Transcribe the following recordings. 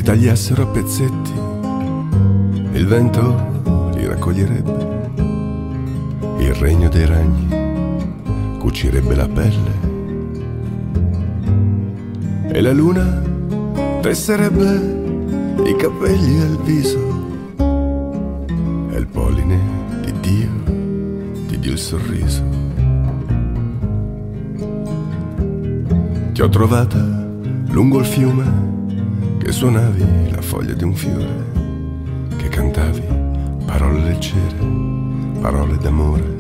tagliassero a pezzetti, il vento li raccoglierebbe, il regno dei ragni cucirebbe la pelle e la luna tesserebbe i capelli e il viso e il polline di Dio il sorriso. Ti ho trovata lungo il fiume che suonavi la foglia di un fiore, che cantavi parole leggere, parole d'amore.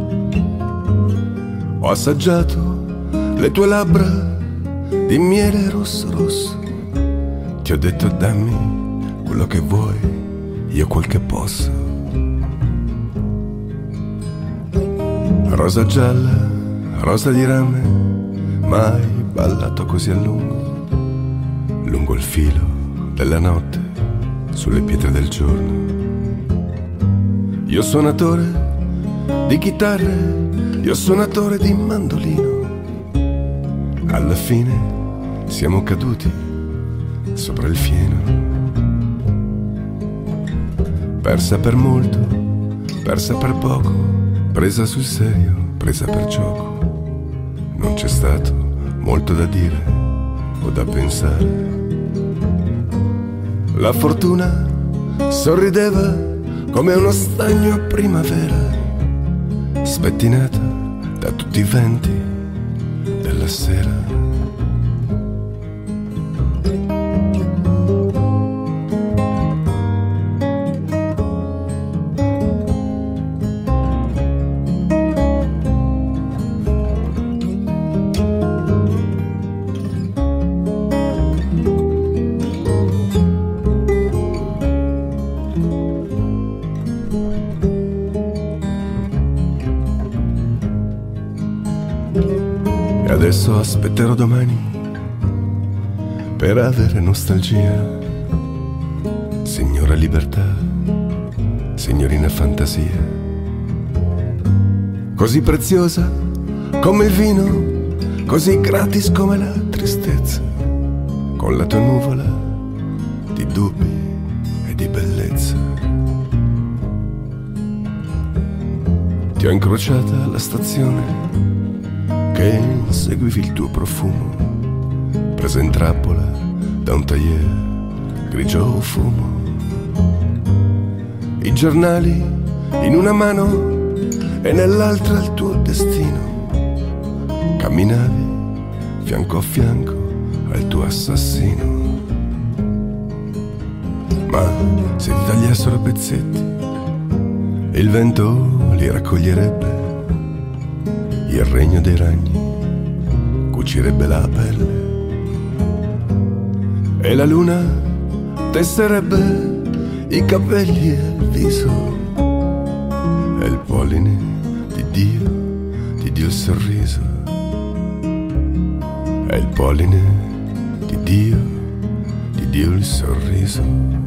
Ho assaggiato le tue labbra di miele rosso rosso, ti ho detto dammi quello che vuoi, io quel che posso. Rosa gialla, rosa di rame, mai ballato così a lungo, lungo il filo della notte, sulle pietre del giorno. Io suonatore di chitarre, io suonatore di mandolino, alla fine siamo caduti sopra il fieno. Persa per molto, persa per poco, presa sul serio, presa per gioco. Non c'è stato molto da dire o da pensare. La fortuna sorrideva come uno stagno a primavera, spettinata da tutti i venti della sera. E adesso aspetterò domani per avere nostalgia. Signora libertà, signorina fantasia, così preziosa come il vino, così gratis come la tristezza, con la tua nuvola di dubbi e di bellezza. Ti ho incrociata alla stazione che inseguivi il tuo profumo, presa in trappola da un taglier grigio fumo. I giornali in una mano e nell'altra il tuo destino, camminavi fianco a fianco al tuo assassino. Ma se ti tagliassero a pezzetti, il vento li raccoglierebbe, il regno dei ragni cucirebbe la pelle e la luna tesserebbe i capelli e il viso e il polline di Dio il sorriso e il polline di Dio il sorriso.